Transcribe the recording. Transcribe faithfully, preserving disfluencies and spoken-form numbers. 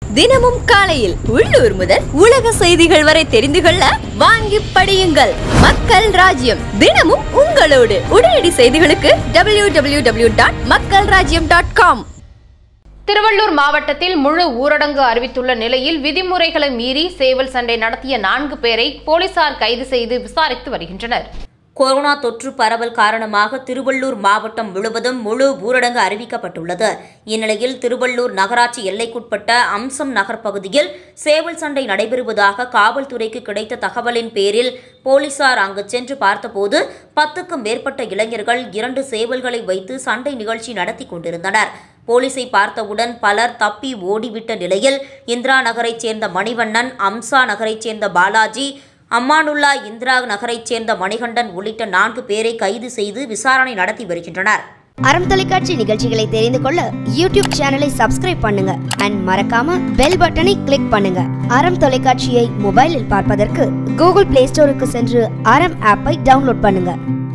தினமும் காலையில் உள்ளூர் முதல் உலக செய்திகள் வரை தெரிந்து கொள்ள வாங்கி படியுங்கள். மக்கள் ராஜ்யம் தினமும் உங்களோடு. உடனடி செய்திகளுக்கு டபிள்யூ டபிள்யூ டபிள்யூ டாட் மக்கள் ராஜ்யம் டாட் காம். திருவள்ளூர் மாவட்டத்தில் முழு ஊரடங்கு அறிவித்துள்ள நிலையில் விதிமுறைகளை மீறி சேவல் சண்டை நடத்திய நான்கு பேரை போலீசார் கைது செய்து விசாரித்து வருகின்றனர். கொரோனா தொற்று பரவல் காரணமாக திருவள்ளூர் மாவட்டம் முழுவதும் முழு ஊரடங்கு அறிவிக்கப்பட்டுள்ளது. இந்நிலையில் திருவள்ளூர் நகராட்சி எல்லைக்குட்பட்ட அம்சம் நகர் பகுதியில் சேவல் சண்டை நடைபெறுவதாக காவல்துறைக்கு கிடைத்த தகவலின் பேரில் போலீசார் அங்கு சென்று பார்த்தபோது பத்துக்கும் மேற்பட்ட இளைஞர்கள் இரண்டு சேவல்களை வைத்து சண்டை நிகழ்ச்சி நடத்தி கொண்டிருந்தனர். போலீசை பார்த்தவுடன் பலர் தப்பி ஓடிவிட்ட நிலையில் இந்திரா நகரைச் சேர்ந்த மணிவண்ணன், அம்சா நகரைச் சேர்ந்த பாலாஜி, அம்மானுல்லா இந்திரா நகரைச் சேர்ந்த மணிகண்டன் உள்ளிட்ட நான்கு பேரை கைது செய்து விசாரணை நடத்தி வருகின்றனர். அறம் தொலைக்காட்சி நிகழ்ச்சிகளை தெரிந்து கொள்ள யூடியூப் சேனலை சப்ஸ்கிரைப் பண்ணுங்க அண்ட் மறக்காம பெல் பட்டனை கிளிக் பண்ணுங்க. அறம் தொலைக்காட்சியை மொபைலில் பார்ப்பதற்கு கூகுள் பிளே ஸ்டோருக்கு சென்று அறம் ஆப்பை டவுன்லோட் பண்ணுங்க.